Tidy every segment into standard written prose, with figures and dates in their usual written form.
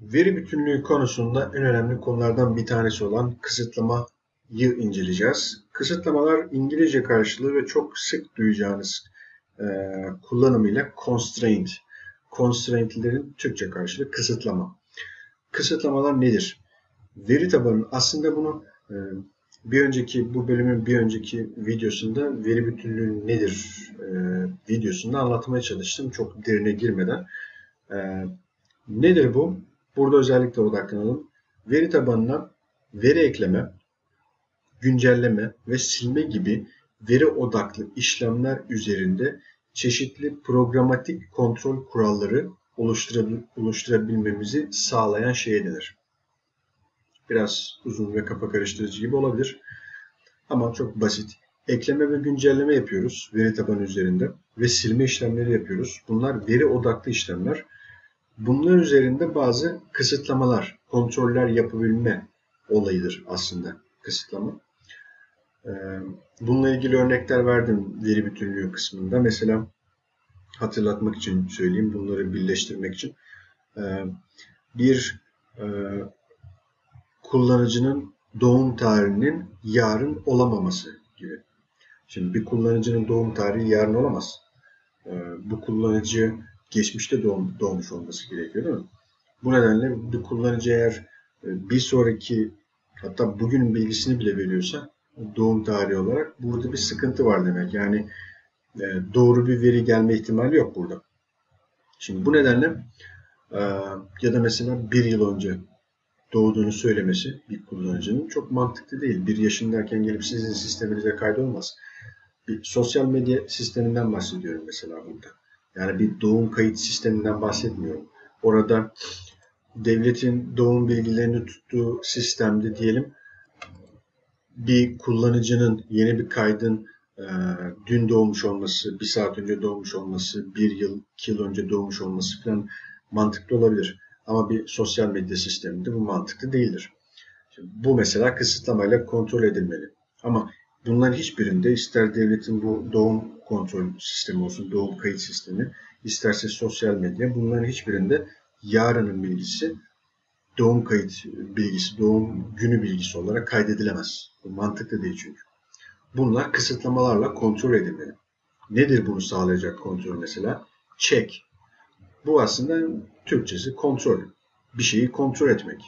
Veri bütünlüğü konusunda en önemli konulardan bir tanesi olan kısıtlamayı inceleyeceğiz. Kısıtlamalar İngilizce karşılığı ve çok sık duyacağınız kullanımıyla constraint. Constraint'lerin Türkçe karşılığı kısıtlama. Kısıtlamalar nedir? Veri tabanı aslında bunu bu bölümün bir önceki videosunda veri bütünlüğü nedir videosunda anlatmaya çalıştım. Çok derine girmeden. E, Nedir bu? Burada özellikle odaklanalım. Veri tabanına veri ekleme, güncelleme ve silme gibi veri odaklı işlemler üzerinde çeşitli programatik kontrol kuralları oluşturabilmemizi sağlayan şeye denir. Biraz uzun ve kafa karıştırıcı gibi olabilir ama çok basit. Ekleme ve güncelleme yapıyoruz veri tabanı üzerinde ve silme işlemleri yapıyoruz. Bunlar veri odaklı işlemler. Bunlar üzerinde bazı kısıtlamalar, kontroller yapabilme olayıdır aslında kısıtlama. Bununla ilgili örnekler verdim veri bütünlüğü kısmında. Mesela hatırlatmak için söyleyeyim, bunları birleştirmek için. Bir kullanıcının doğum tarihinin yarın olamaması gibi. Şimdi bir kullanıcının doğum tarihi yarın olamaz. Bu kullanıcı geçmişte doğmuş olması gerekiyor değil mi? Bu nedenle bir kullanıcı eğer bir sonraki hatta bugünün bilgisini bile veriyorsa doğum tarihi olarak burada bir sıkıntı var demek. Yani doğru bir veri gelme ihtimali yok burada. Şimdi bu nedenle ya da mesela bir yıl önce doğduğunu söylemesi bir kullanıcının çok mantıklı değil. Bir yaşındayken gelip sizin sisteminize kaydolmaz. Bir sosyal medya sisteminden bahsediyorum mesela burada. Yani bir doğum kayıt sisteminden bahsetmiyorum. Orada devletin doğum bilgilerini tuttuğu sistemde diyelim bir kullanıcının yeni bir kaydın dün doğmuş olması, bir saat önce doğmuş olması, bir yıl, 2 yıl önce doğmuş olması falan mantıklı olabilir. Ama bir sosyal medya sisteminde bu mantıklı değildir. Şimdi bu mesela kısıtlamayla kontrol edilmeli. Ama bunların hiçbirinde ister devletin bu doğum kontrol sistemi olsun, doğum kayıt sistemi, isterse sosyal medya bunların hiçbirinde yarının bilgisi doğum kayıt bilgisi, doğum günü bilgisi olarak kaydedilemez. Bu mantıklı değil çünkü. Bunlar kısıtlamalarla kontrol edilmeli. Nedir bunu sağlayacak kontrol mesela? Check. Bu aslında Türkçesi kontrol. Bir şeyi kontrol etmek.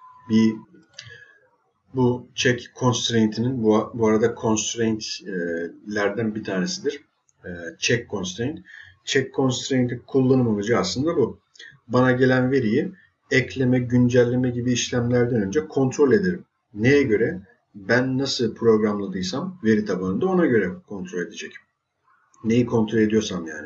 Bu check constraint'inin bu arada constraint'lerden bir tanesidir. Check constraint. Check constraint'in kullanım amacı aslında bu. Bana gelen veriyi ekleme, güncelleme gibi işlemlerden önce kontrol ederim. Neye göre? Ben nasıl programladıysam veri tabanında ona göre kontrol edecek. Neyi kontrol ediyorsam yani.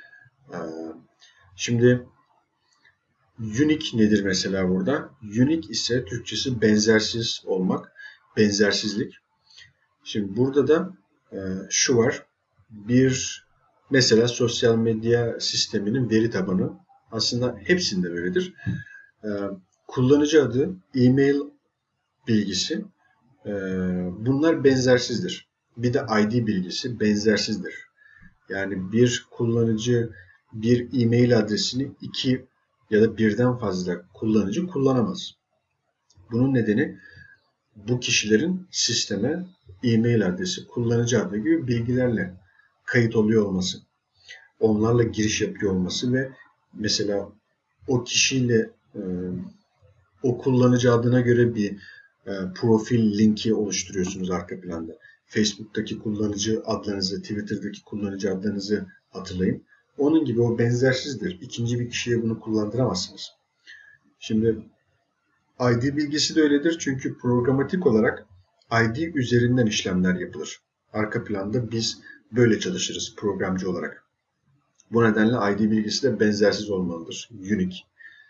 Şimdi unique nedir mesela burada? Unique ise Türkçesi benzersiz olmak, benzersizlik. Şimdi burada da şu var. Mesela sosyal medya sisteminin veri tabanı aslında hepsinde böyledir. Kullanıcı adı, e-mail bilgisi bunlar benzersizdir. Bir de ID bilgisi benzersizdir. Yani bir kullanıcı bir e-mail adresini iki ya da birden fazla kullanıcı kullanamaz. Bunun nedeni bu kişilerin sisteme e-mail adresi, kullanıcı adı gibi bilgilerle kayıt oluyor olması. Onlarla giriş yapıyor olması ve mesela o kişiyle o kullanıcı adına göre bir profil linki oluşturuyorsunuz arka planda. Facebook'taki kullanıcı adlarınızı, Twitter'daki kullanıcı adlarınızı hatırlayın. Onun gibi o benzersizdir. İkinci bir kişiye bunu kullandıramazsınız. Şimdi ID bilgisi de öyledir çünkü programatik olarak ID üzerinden işlemler yapılır. Arka planda biz böyle çalışırız programcı olarak. Bu nedenle ID bilgisi de benzersiz olmalıdır. Unique.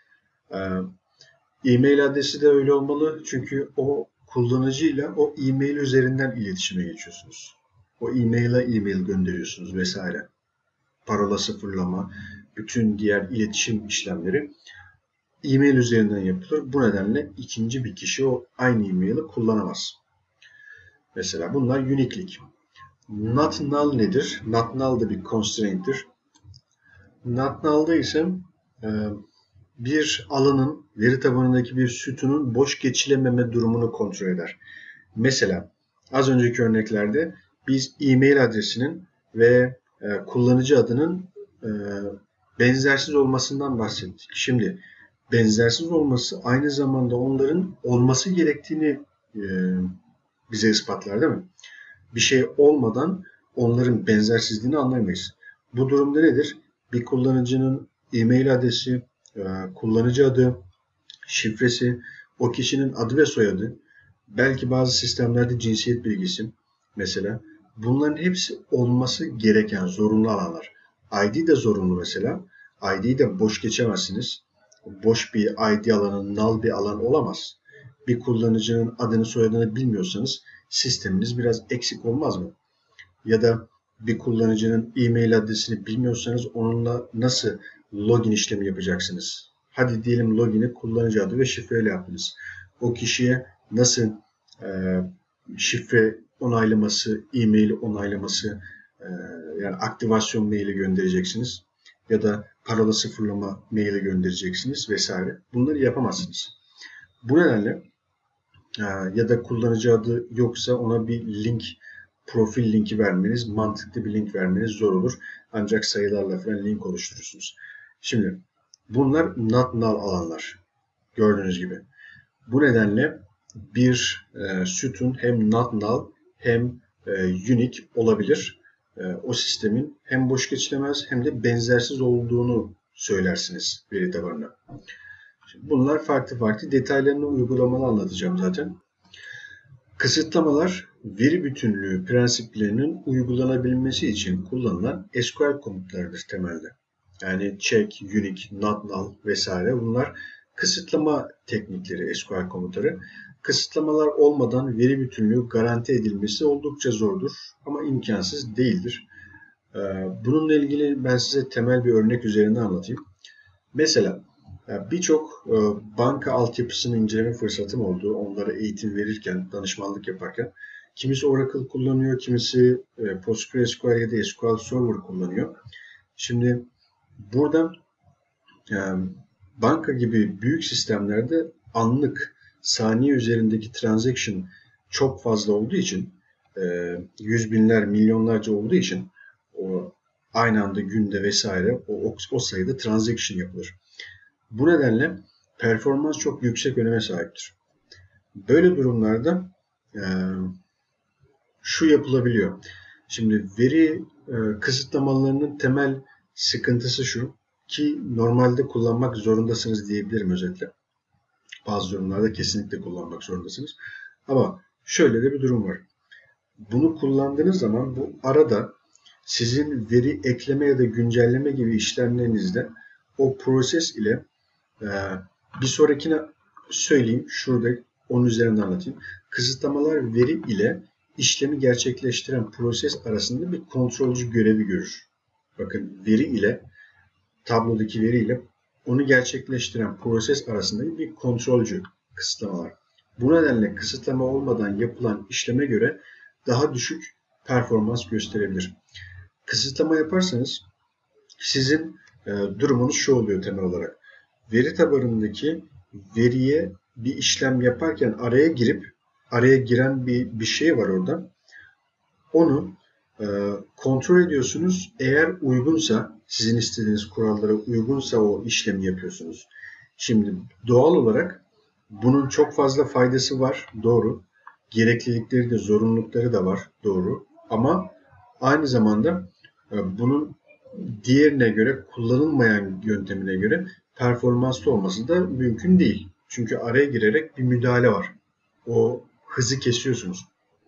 E-mail adresi de öyle olmalı çünkü o kullanıcıyla o e-mail üzerinden iletişime geçiyorsunuz. O e-mail'e e-mail gönderiyorsunuz vesaire. Parola sıfırlama, bütün diğer iletişim işlemleri e-mail üzerinden yapılır. Bu nedenle ikinci bir kişi o aynı e-mail'i kullanamaz. Mesela bunlar unique'lik. Not null nedir? Not null da bir constraint'tir. Not null'da ise bir alanın, veri tabanındaki bir sütunun boş geçilememe durumunu kontrol eder. Mesela az önceki örneklerde biz e-mail adresinin ve kullanıcı adının e, benzersiz olmasından bahsettik. Şimdi benzersiz olması aynı zamanda onların olması gerektiğini e, bize ispatlar, değil mi? Bir şey olmadan onların benzersizliğini anlayamayız. Bu durumda nedir? Bir kullanıcının e-mail adresi, kullanıcı adı, şifresi, o kişinin adı ve soyadı, belki bazı sistemlerde cinsiyet bilgisi mesela. Bunların hepsi olması gereken zorunlu alanlar. ID de zorunlu mesela. ID'yi de boş geçemezsiniz. Boş bir ID alanı, null bir alan olamaz. Bir kullanıcının adını soyadını bilmiyorsanız sisteminiz biraz eksik olmaz mı? Ya da bir kullanıcının e-mail adresini bilmiyorsanız onunla nasıl login işlemi yapacaksınız? Hadi diyelim login'i kullanıcı adı ve şifreyle yaptınız. O kişiye nasıl e, şifre onaylaması, e-mail onaylaması, yani aktivasyon maili göndereceksiniz ya da parola sıfırlama maili göndereceksiniz vesaire. Bunları yapamazsınız. Bu nedenle ya da kullanıcı adı yoksa ona bir link, profil linki vermeniz, mantıklı bir link vermeniz zor olur. Ancak sayılarla falan link oluşturursunuz. Şimdi bunlar not null alanlar. Gördüğünüz gibi. Bu nedenle bir sütun hem not null hem unique olabilir. O sistemin hem boş geçilemez hem de benzersiz olduğunu söylersiniz veri tabanına. Şimdi bunlar farklı farklı detaylarını uygulamalı anlatacağım zaten. Kısıtlamalar veri bütünlüğü prensiplerinin uygulanabilmesi için kullanılan SQL komutlarıdır temelde. Yani check, unique, not null vesaire bunlar kısıtlama teknikleri, SQL komutları. Kısıtlamalar olmadan veri bütünlüğü garanti edilmesi oldukça zordur ama imkansız değildir. Bununla ilgili ben size temel bir örnek üzerinden anlatayım. Mesela birçok banka altyapısını inceleme fırsatım oldu. Onlara eğitim verirken, danışmanlık yaparken. Kimisi Oracle kullanıyor, kimisi PostgreSQL ya da SQL Server kullanıyor. Şimdi burada banka gibi büyük sistemlerde anlık saniye üzerindeki transaction çok fazla olduğu için, yüz binler, milyonlarca olduğu için o aynı anda günde vesaire o sayıda transaction yapılır. Bu nedenle performans çok yüksek öneme sahiptir. Böyle durumlarda şu yapılabiliyor. Şimdi veri kısıtlamalarının temel sıkıntısı şu ki normalde kullanmak zorundasınız diyebilirim özetle. Bazı durumlarda kesinlikle kullanmak zorundasınız. Ama şöyle de bir durum var. Bunu kullandığınız zaman bu arada sizin veri ekleme ya da güncelleme gibi işlemlerinizde o proses ile bir sonrakine söyleyeyim. Şurada onun üzerinden anlatayım. Kısıtlamalar veri ile işlemi gerçekleştiren proses arasında bir kontrolcü görevi görür. Bakın veri ile tablodaki veri ile onu gerçekleştiren proses arasında bir kontrolcü kısıtlamalar. Bu nedenle kısıtlama olmadan yapılan işleme göre daha düşük performans gösterebilir. Kısıtlama yaparsanız sizin durumunuz şu oluyor temel olarak. Veri tabanındaki veriye bir işlem yaparken araya giren bir şey var orada. Onu kontrol ediyorsunuz. Eğer uygunsa, sizin istediğiniz kurallara uygunsa o işlemi yapıyorsunuz. Şimdi doğal olarak bunun çok fazla faydası var. Doğru. Gereklilikleri de, zorunlulukları da var. Doğru. Ama aynı zamanda bunun diğerine göre, kullanılmayan yöntemine göre performanslı olması da mümkün değil. Çünkü araya girerek bir müdahale var. O hızı kesiyorsunuz.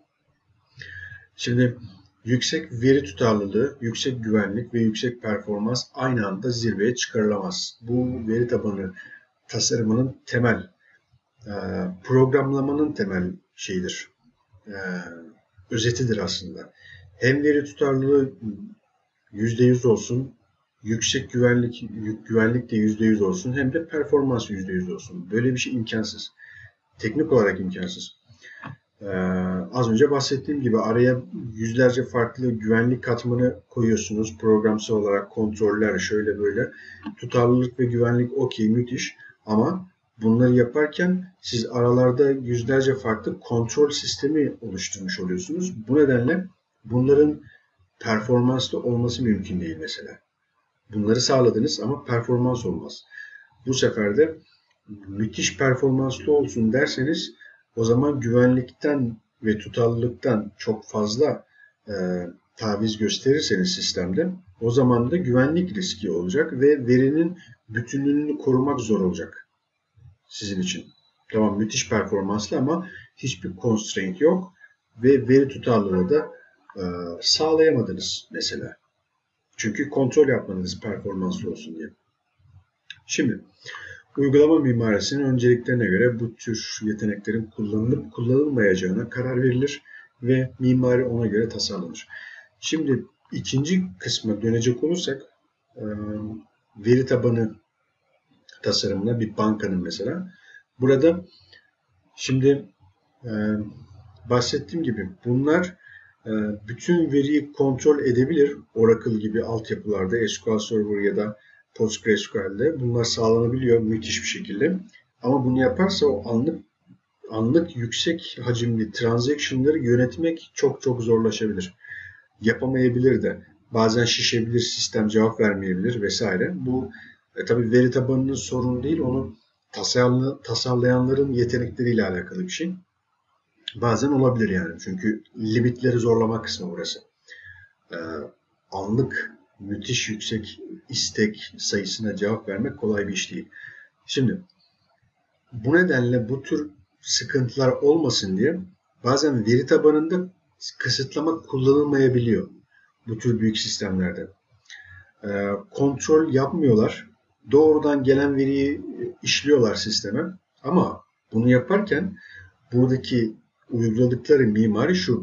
Şimdi yüksek veri tutarlılığı, yüksek güvenlik ve yüksek performans aynı anda zirveye çıkarılamaz. Bu veri tabanı tasarımının temel, programlamanın temel şeyidir, özetidir aslında. Hem veri tutarlılığı %100 olsun, yüksek güvenlik de %100 olsun, hem de performans %100 olsun. Böyle bir şey imkansız. Teknik olarak imkansız. Az önce bahsettiğim gibi araya yüzlerce farklı güvenlik katmanı koyuyorsunuz. Programsal olarak kontroller şöyle böyle. Tutarlılık ve güvenlik okey, müthiş. Ama bunları yaparken siz aralarda yüzlerce farklı kontrol sistemi oluşturmuş oluyorsunuz. Bu nedenle bunların performanslı olması mümkün değil mesela. Bunları sağladınız ama performans olmaz. Bu sefer de müthiş performanslı olsun derseniz o zaman güvenlikten ve tutarlılıktan çok fazla e, taviz gösterirseniz sistemde o zaman da güvenlik riski olacak ve verinin bütünlüğünü korumak zor olacak sizin için. Tamam, müthiş performanslı ama hiçbir constraint yok ve veri tutarlılığı da sağlayamadınız mesela. Çünkü kontrol yapmanız performanslı olsun diye. Şimdi uygulama mimarisinin önceliklerine göre bu tür yeteneklerin kullanılıp kullanılmayacağına karar verilir ve mimari ona göre tasarlanır. Şimdi ikinci kısma dönecek olursak veri tabanı tasarımına bir bankanın mesela. Burada şimdi bahsettiğim gibi bunlar bütün veriyi kontrol edebilir. Oracle gibi altyapılarda, SQL Server ya da PostgreSQL'de bunlar sağlanabiliyor müthiş bir şekilde. Ama bunu yaparsa o anlık yüksek hacimli transaction'ları yönetmek çok çok zorlaşabilir. Yapamayabilir de. Bazen şişebilir, sistem cevap vermeyebilir vesaire. Bu tabii veri tabanının sorunu değil, onu tasarlayanların yetenekleriyle alakalı bir şey. Bazen olabilir yani. Çünkü limitleri zorlama kısmı burası. Ee, Anlık müthiş yüksek istek sayısına cevap vermek kolay bir iş değil. Şimdi bu nedenle bu tür sıkıntılar olmasın diye bazen veri tabanında kısıtlama kullanılmayabiliyor bu tür büyük sistemlerde. Kontrol yapmıyorlar. Doğrudan gelen veriyi işliyorlar sisteme. Ama bunu yaparken buradaki uyguladıkları mimari şu.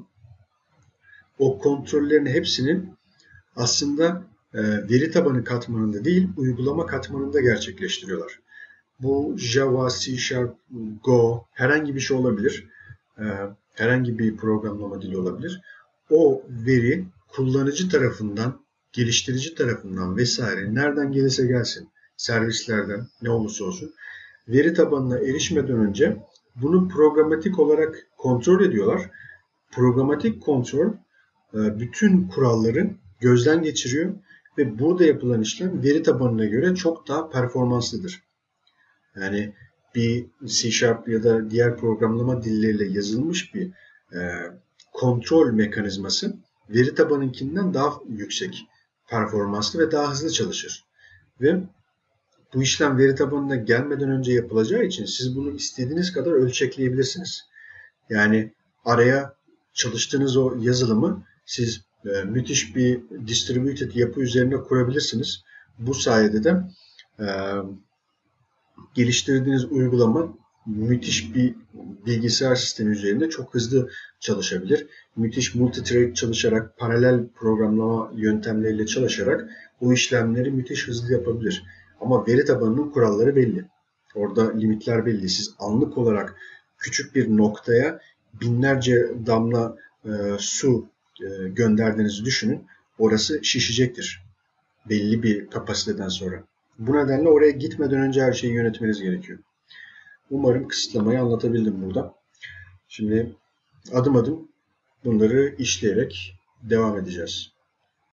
O kontrollerin hepsinin aslında veri tabanı katmanında değil, uygulama katmanında gerçekleştiriyorlar. Bu Java, C Sharp, Go herhangi bir şey olabilir. Herhangi bir programlama dili olabilir. O veri kullanıcı tarafından, geliştirici tarafından vesaire nereden gelirse gelsin, servislerden ne olursa olsun veri tabanına erişmeden önce bunu programatik olarak kontrol ediyorlar. Programatik kontrol bütün kuralları gözden geçiriyor ve burada yapılan işlem veri tabanına göre çok daha performanslıdır. Yani bir C Sharp ya da diğer programlama dilleriyle yazılmış bir kontrol mekanizması veri tabanınkinden daha yüksek performanslı ve daha hızlı çalışır. Ve bu işlem veri tabanına gelmeden önce yapılacağı için siz bunu istediğiniz kadar ölçekleyebilirsiniz. Yani araya çalıştığınız o yazılımı siz müthiş bir distributed yapı üzerine kurabilirsiniz. Bu sayede de geliştirdiğiniz uygulama müthiş bir bilgisayar sistemi üzerinde çok hızlı çalışabilir. Müthiş multithread çalışarak, paralel programlama yöntemleriyle çalışarak o işlemleri müthiş hızlı yapabilir. Ama veri tabanının kuralları belli. Orada limitler belli. Siz anlık olarak küçük bir noktaya binlerce damla su gönderdiğinizi düşünün. Orası şişecektir belli bir kapasiteden sonra. Bu nedenle oraya gitmeden önce her şeyi yönetmeniz gerekiyor. Umarım kısıtlamayı anlatabildim burada. Şimdi adım adım bunları işleyerek devam edeceğiz.